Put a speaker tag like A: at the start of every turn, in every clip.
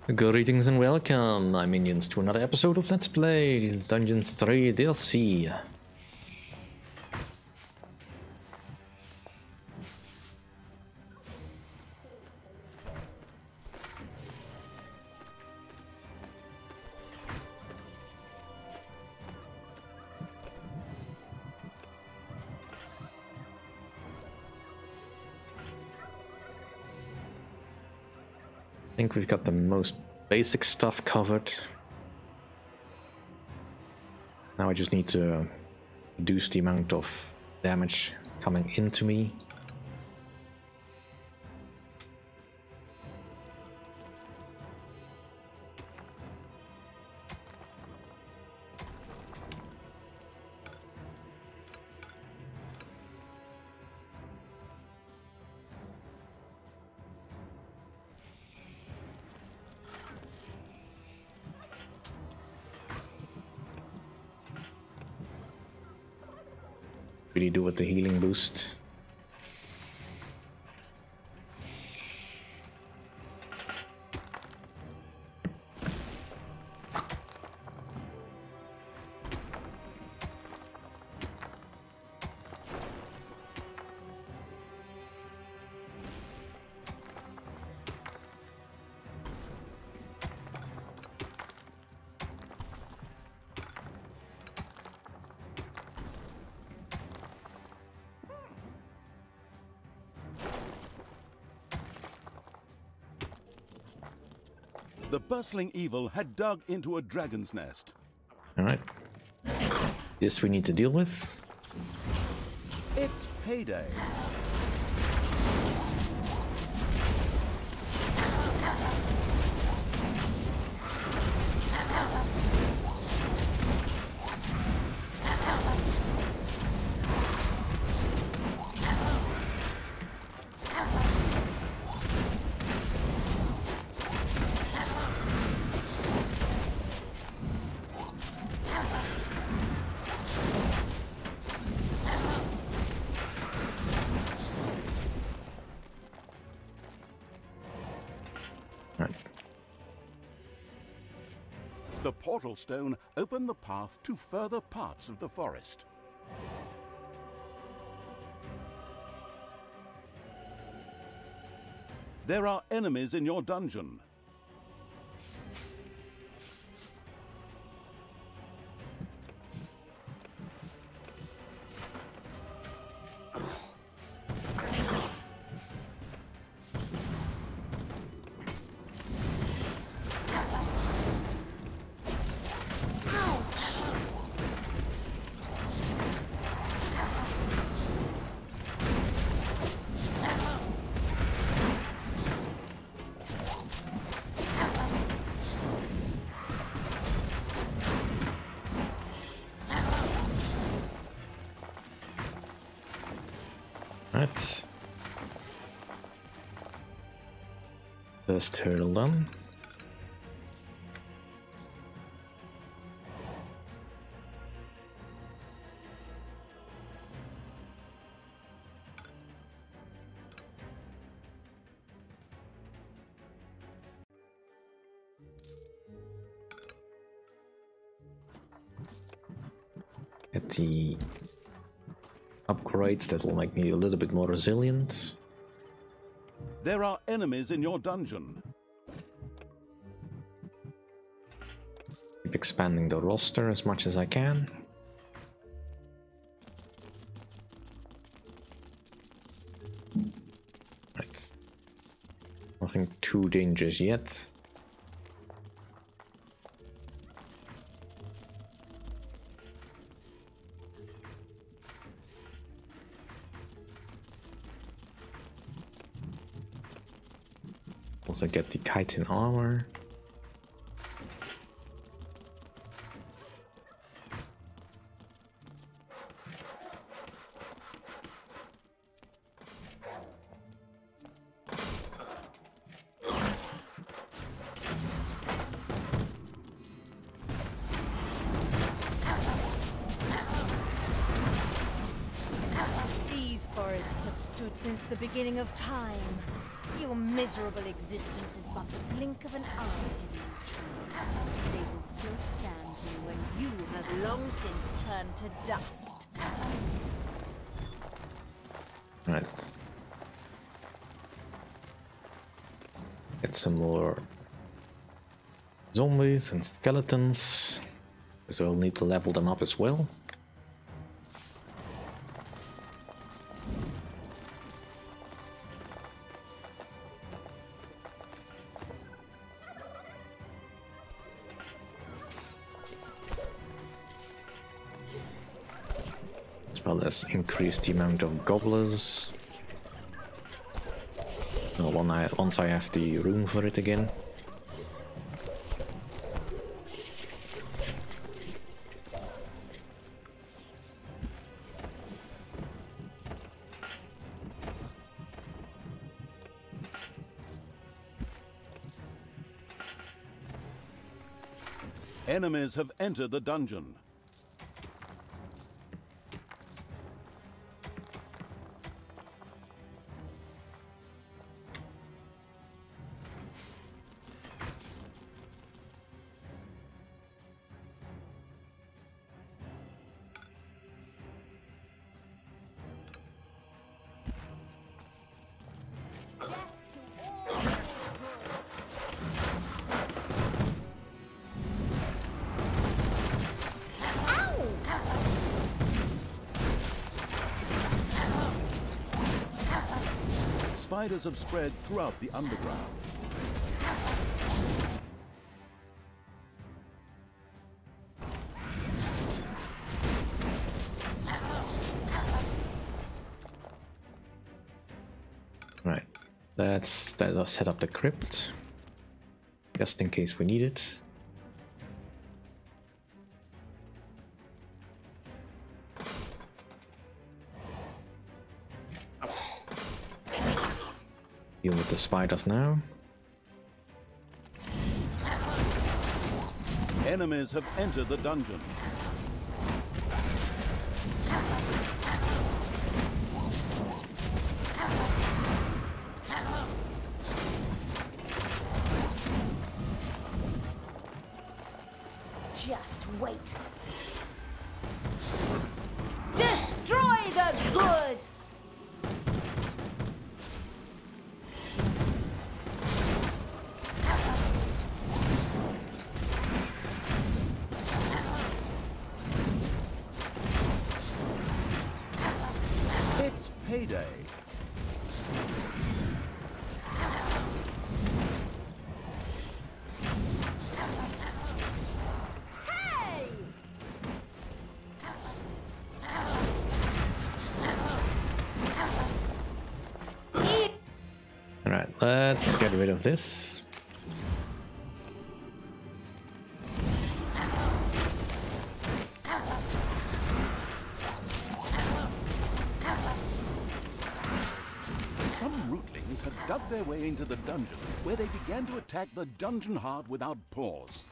A: Greetings and welcome, my minions, to another episode of Let's Play Dungeons 3 DLC. I think we've got the most basic stuff covered. Now I just need to reduce the amount of damage coming into me. Really do with the healing boost.
B: The bustling evil had dug into a dragon's nest.
A: Alright. This we need to deal with.
B: It's payday. The portal stone opened the path to further parts of the forest. There are enemies in your dungeon.
A: Right. First hurdle done. Get the upgrades that will make me a little bit more resilient.
B: There are enemies in your dungeon.
A: Keep expanding the roster as much as I can. Right. Nothing too dangerous yet. Also get the chitin armor.
C: These forests have stood since the beginning of time. Your miserable existence is but the blink of an eye to these trees. They will still stand here when you have long since turned to dust.
A: Right. Get some more zombies and skeletons. So we'll need to level them up as well. As well as increase the amount of gobblers. Once I have the room for it again.
B: Enemies have entered the dungeon. Spiders have spread throughout the underground.
A: Right, let's set up the crypt, just in case we need it. Deal with the spiders now.
B: Enemies have entered the dungeon.
C: Just wait. Destroy the good!
B: It's payday.
A: Alright, let's get rid of this.
B: Some rootlings had dug their way into the dungeon, where they began to attack the dungeon heart without pause.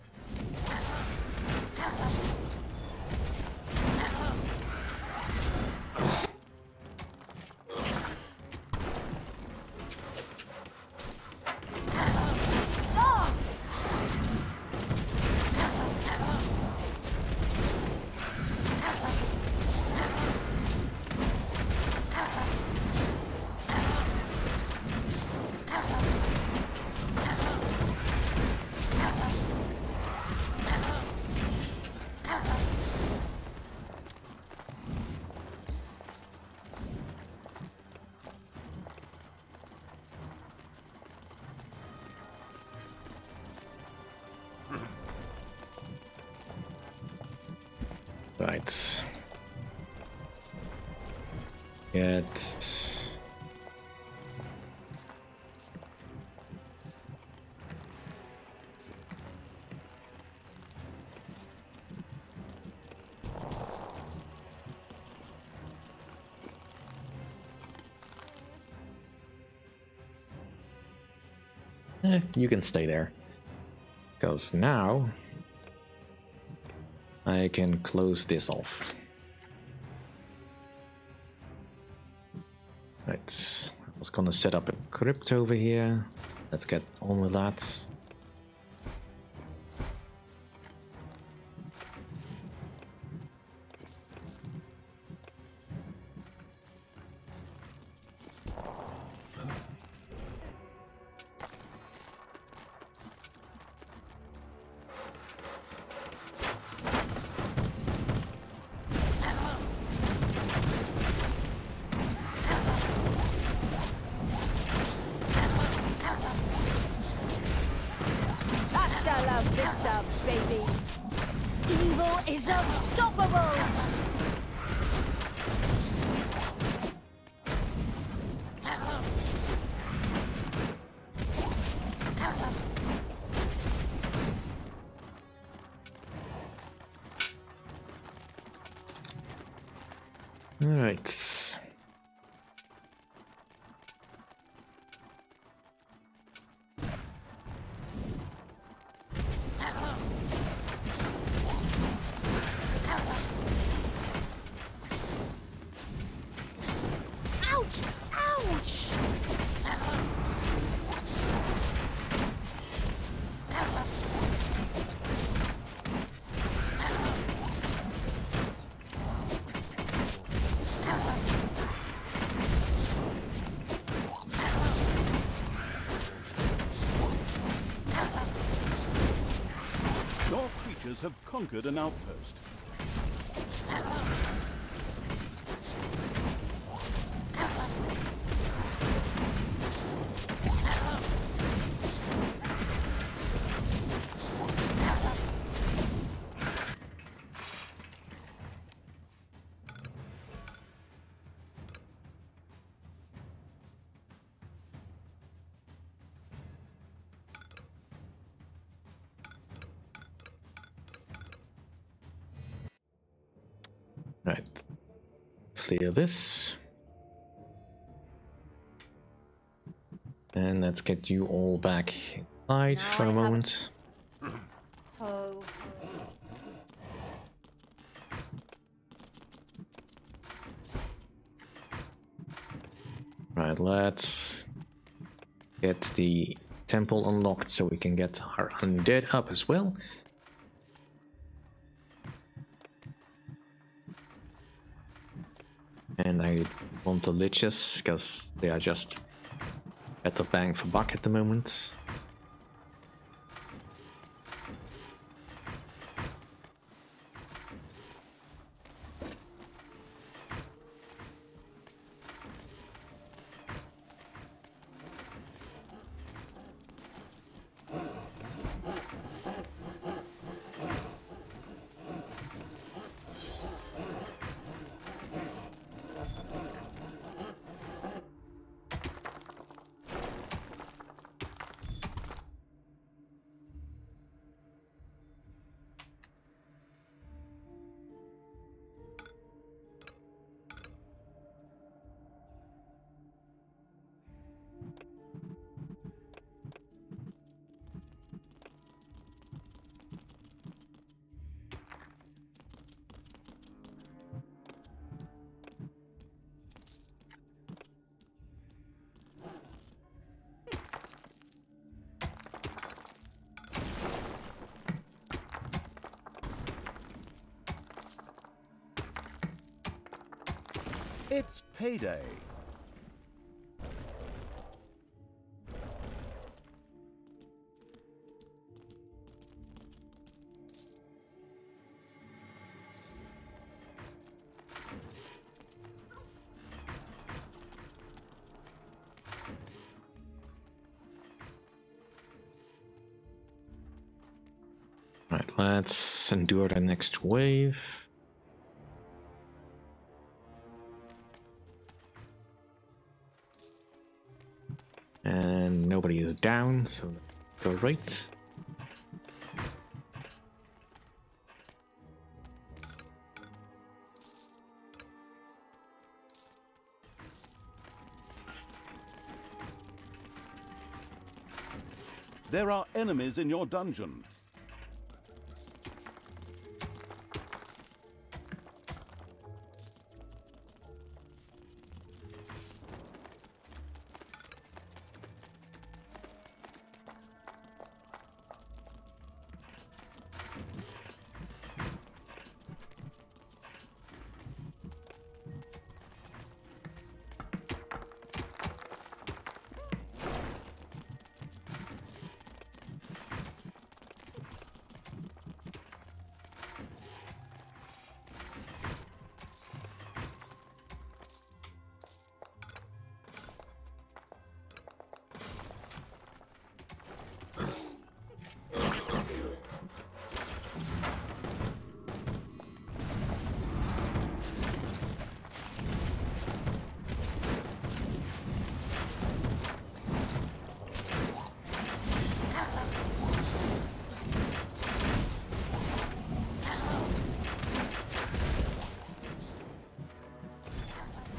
A: Right. Get... you can stay there. Because now I can close this off. Right, I was gonna set up a crypt over here. Let's get on with that.
C: Hasta la vista, baby. Evil is unstoppable.
A: All right.
C: Ouch! Ouch!
B: Your creatures have conquered an outpost.
A: Right. Clear this. And let's get you all back inside
C: Now
A: for
C: I
A: a
C: have-
A: moment.
C: Oh.
A: Right, let's get the temple unlocked so we can get our undead up as well. And I want the liches because they are just better bang for buck at the moment.
B: It's payday.
A: Right, let's endure the next wave. And nobody is down, so go right.
B: There are enemies in your dungeon.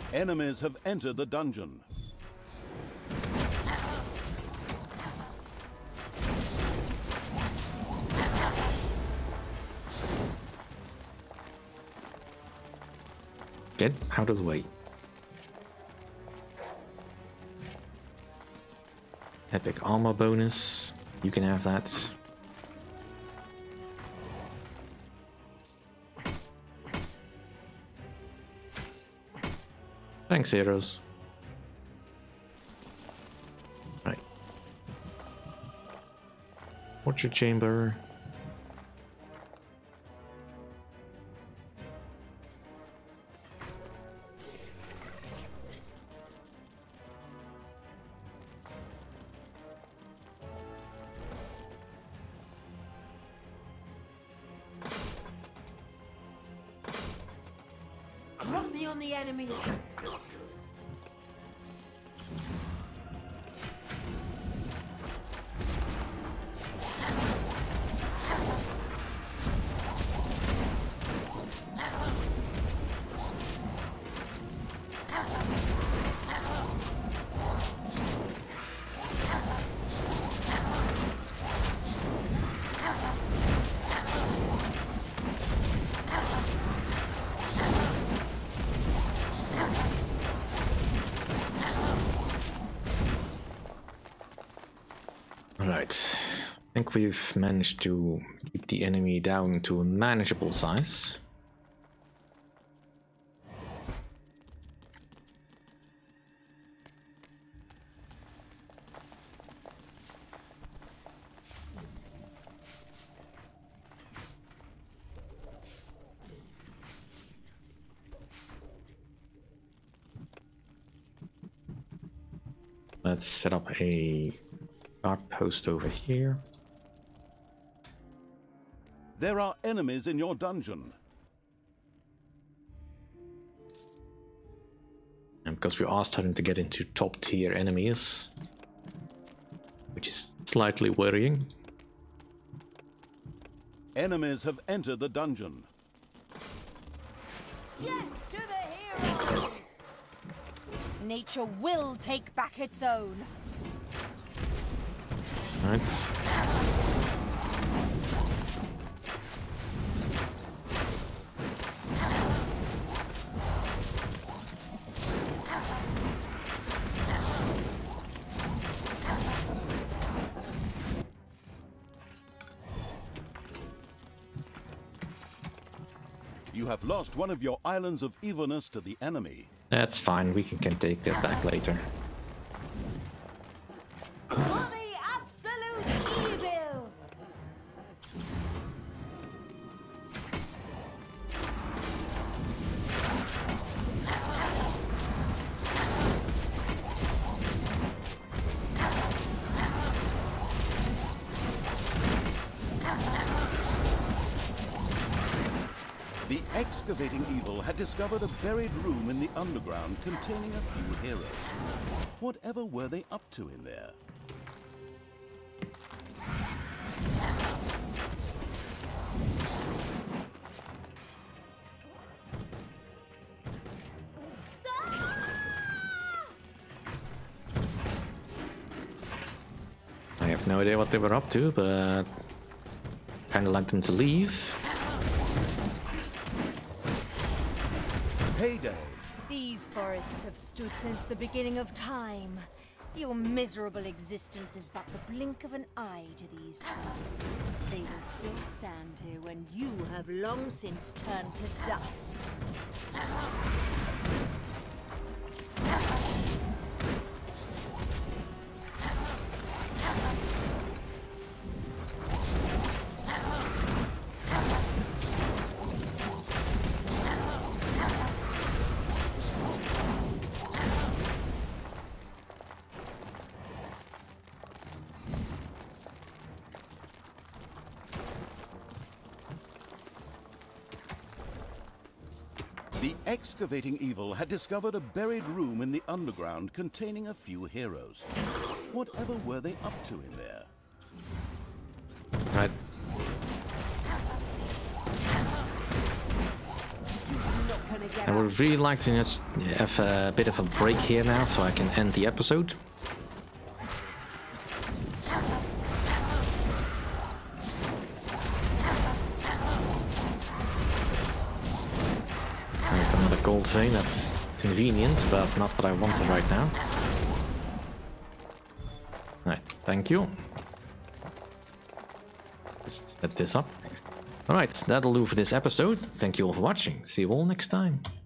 B: Enemies have entered the dungeon.
A: Get out of the way. Epic armor bonus. You can have that. Thanks, heroes. Right. Torture chamber.
C: Drop me on the enemy.
A: Right. I think we've managed to keep the enemy down to a manageable size. Let's set up a guard post over here.
B: There are enemies in your dungeon.
A: And because we are starting to get into top tier enemies, which is slightly worrying.
B: Enemies have entered the dungeon.
C: Death to the heroes! Nature will take back its own.
A: Right.
B: You have lost one of your islands of evilness to the enemy.
A: That's fine, we can take that back later.
C: For the absolute evil!
B: The excavating evil had discovered a buried room in the underground containing a few heroes. Whatever were they up to in there?
A: I have no idea what they were up to, but kinda like them to leave.
B: Payday!
C: These forests have stood since the beginning of time. Your miserable existence is but the blink of an eye to these trees. They will still stand here when you have long since turned to dust.
B: The excavating evil had discovered a buried room in the underground containing a few heroes. Whatever were they up to in there?
A: Right.
C: You do not gonna get
A: I would really like to just have a bit of a break here now so I can end the episode. I got another gold vein, that's convenient, but not what I wanted right now. Alright, thank you. Just set this up. Alright, that'll do for this episode. Thank you all for watching. See you all next time.